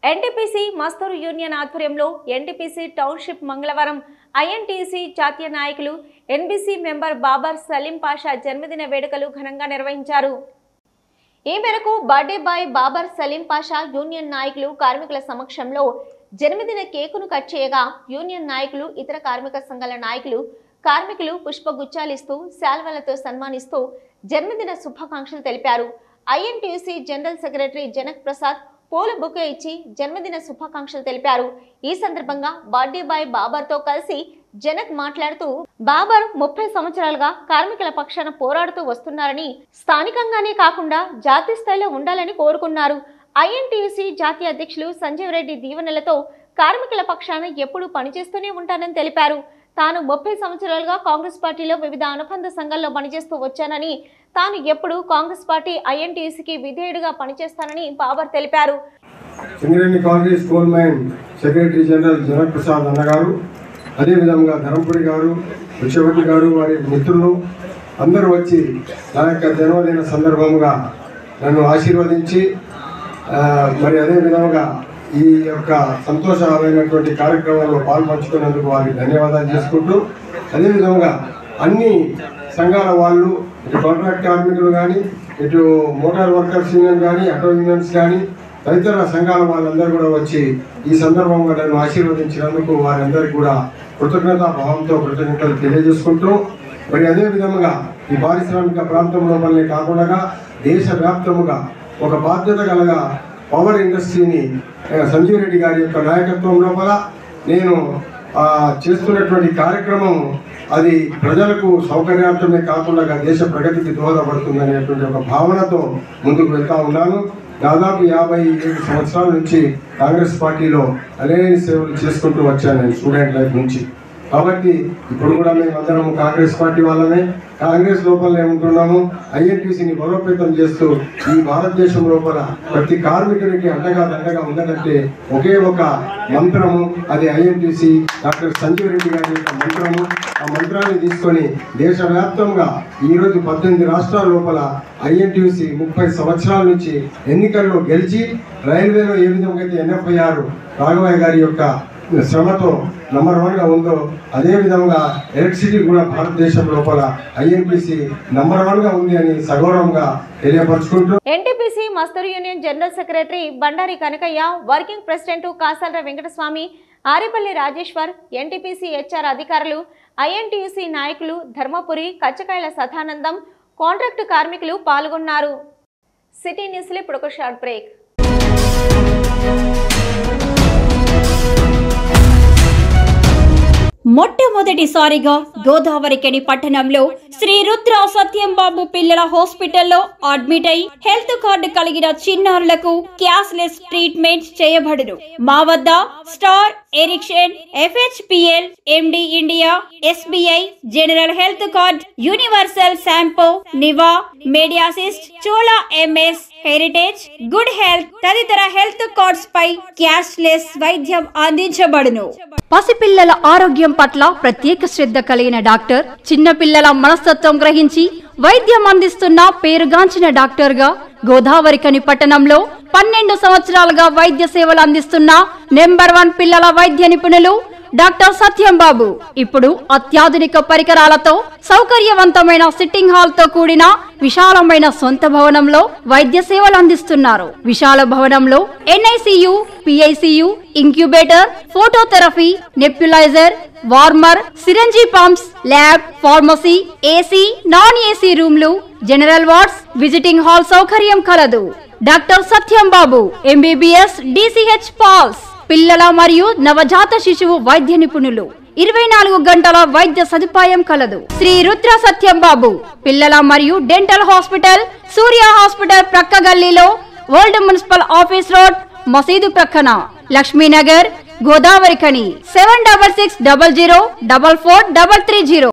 NTPC Mazdoor union ఆధ్వర్యంలో NTPC township మంగళవారం INTC జాతీయ నాయకులు ఎన్బీసీ మెంబర్ బాబర్ సలీం పాషా జన్మదిన వేడుకలు ఘనంగా నిర్వహించారు. ఈ మేరకు birthday boy Babar Salim Pasha union నాయకులు కార్మికుల సమక్షంలో జన్మదిన కేకును కట్ చేయగా యూనియన్ నాయకులు ఇతర కార్మిక సంఘాల నాయకులు కార్మికులు పుష్పగుచ్చాలిస్తూ శాల్వలతో సన్మానిస్తూ జన్మదిన శుభాకాంక్షలు తెలిపారు. INTUC general secretary Janak Prasad పూల బొకే ఇచ్చి జన్మదిన శుభాకాంక్షలు తెలిపారు. ఈ సందర్భంగా బర్త్డే బాయ్ బాబర్ తో కలిసి జనక్ మాట్లాడుతూ బాబర్ 30 సంవత్సరాలుగా కార్మికుల పక్షాన పోరాడుతూ వస్తున్నారని, స్థానికంగానే కాకుండా జాతీయ స్థాయిలో ఉండాలని కోరుకున్నారు. ఐఎన్టీయూసీ జాతీయ అధ్యక్షులు సంజీవ్ రెడ్డి దీవెనలతో కార్మికుల పక్షాన ఎప్పుడూ పనిచేస్తూనే ఉంటానని తెలిపారు. తాను 30 సంవత్సరాలుగా కాంగ్రెస్ పార్టీలో వివిధ అనుబంధ సంఘాల్లో పనిచేస్తూ వచ్చానని, తాను ఎప్పుడు కాంగ్రెస్ పార్టీ ఐఎన్టీయూసీకి విధేయుడిగా పనిచేస్తానని బాబర్ తెలిపారు. Singareni Congress coal mine secretary general Janak Prasad అన్నగారు, అదేవిధంగా ధరంపురి గారు, విశ్వవతి గారు, వారి మిత్రులు అందరూ వచ్చి నా యొక్క జన్మదిన సందర్భంగా నన్ను ఆశీర్వదించి మరి అదే విధంగా ఈ యొక్క సంతోషమైనటువంటి కార్యక్రమంలో పాల్పంచుకున్నందుకు వారికి ధన్యవాదాలు చేసుకుంటూ, అదేవిధంగా అన్ని సంఘాల వాళ్ళు ఇటు కాంట్రాక్ట్ కార్మికులు కానీ, ఇటు మోటార్ వర్కర్స్ యూనియన్ కానీ, ఆటో యూనియన్స్ కానీ, తదితర సంఘాల వాళ్ళందరూ కూడా వచ్చి ఈ సందర్భంగా నన్ను ఆశీర్వదించినందుకు వారందరికీ కూడా కృతజ్ఞతా భావంతో కృతజ్ఞతలు తెలియజేసుకుంటూ, మరి అదేవిధంగా ఈ పారిశ్రామిక ప్రాంతం లోపలనే కాకుండా దేశవ్యాప్తముగా ఒక బాధ్యత కలగా పవర్ ఇండస్ట్రీని సంజీవ్ రెడ్డి గారి యొక్క నాయకత్వం లోపల నేను చేస్తున్నటువంటి కార్యక్రమం అది ప్రజలకు సౌకర్యార్థమే కాకుండా దేశ ప్రగతికి దోహదపడుతుందనేటువంటి ఒక భావనతో ముందుకు వెళ్తా ఉన్నాను. దాదాపు 57 సంవత్సరాల నుంచి కాంగ్రెస్ పార్టీలో అనేక సేవలు చేసుకుంటూ వచ్చాను నేను స్టూడెంట్ లైఫ్ నుంచి. కాబట్టి ఇప్పుడు కూడా మేమందరం కాంగ్రెస్ పార్టీ వాళ్ళమే, కాంగ్రెస్ లోపలనే ఉంటున్నాము. ఐఎన్టీసీని బలోపేతం చేస్తూ ఈ భారతదేశం లోపల ప్రతి కార్మికుడికి అండగా ఉన్నదంటే ఒకే ఒక మంత్రము, అది ఐఎన్టీసీ డాక్టర్ సంజీవ్ రెడ్డి గారి యొక్క మంత్రము. ఆ మంత్రాన్ని తీసుకొని దేశవ్యాప్తంగా ఈరోజు 18 రాష్ట్రాల లోపల ఐఎన్టీసీ 30 సంవత్సరాల నుంచి ఎన్నికల్లో గెలిచి రైల్వేలో ఏ విధంగా అయితే NFIR రాఘవయ్య గారి యొక్క శ్రమతో నంబర్ 1గా ఉందో, అదేవిధంగా ఎలక్ట్రిసిటీ కూడా భారతదేశం లోపల ఐఎన్టీసీ నంబర్ 1గా ఉంది అని సగౌరవంగా తెలియపరుచుకుంటూ, NTPC Mazdoor union general secretary Bandari Kanakaiah, working president Kasala Venkataswamy, Aripalli Rajeshwar, NTPC HR అధికారులు, ఐఎన్టీయూసీ నాయకులు ధర్మపురి, కచ్చకాయల సదానందం, కాంట్రాక్టు కార్మికులు పాల్గొన్నారు. సిటీ న్యూస్లో ఇప్పుడు ఒక షార్ట్ బ్రేక్. మొట్టమొదటిసారిగా గోదావరికని పట్టణంలో శ్రీ రుద్ర సత్యంబాబు పిల్లల హాస్పిటల్లో అడ్మిట్ అయి హెల్త్ కార్డు కలిగిన చిన్నారులకు క్యాష్లెస్ ట్రీట్మెంట్ చేయబడును. మా వద్ద star, Ericson, FHPL, MD India, SBI, general health card, universal Sompo, Niva, Mediassist, Chola MS, heritage, good health తదితర హెల్త్ కార్డ్స్ పై క్యాష్లెస్ వైద్యం అందించబడును. పసిపిల్లల ఆరోగ్యం పట్ల ప్రత్యేక శ్రద్ధ కలిగిన డాక్టర్, చిన్నపిల్లల మనస్తత్వం గ్రహించి వైద్యం అందిస్తున్న పేరుగాంచిన డాక్టర్ గా గోదావరికని పట్టణంలో 12 సంవత్సరాలుగా వైద్య సేవలు అందిస్తున్న నెంబర్ 1 పిల్లల వైద్య నిపుణులు డాక్టర్ సత్యంబాబు ఇప్పుడు అత్యాధునిక పరికరాలతో సౌకర్యవంతమైన సిట్టింగ్ హాల్ తో కూడిన విశాలమైన సొంత భవనంలో వైద్య సేవలు అందిస్తున్నారు. విశాల భవనంలో NICU, PICU, incubator, phototherapy, nebulizer, warmer, syringe pumps, lab, pharmacy, AC, non AC రూమ్లు, జనరల్ వార్డ్స్, విజిటింగ్ హాల్ సౌకర్యం కలదు. Doctor Satyambabu MBBS, DCH PALS, పిల్లల మరియు నవజాత శిశువు వైద్య నిపుణులు, 24 గంటల వైద్య సదుపాయం కలదు. శ్రీ రుద్ర సత్యంబాబు పిల్లల మరియు డెంటల్ హాస్పిటల్, సూర్య హాస్పిటల్ ప్రక్క గల్లీలో, ఓల్డ్ మున్సిపల్ ఆఫీస్ రోడ్, మసీదు ప్రక్కన, లక్ష్మీనగర్, గోదావరికని. 7660044330.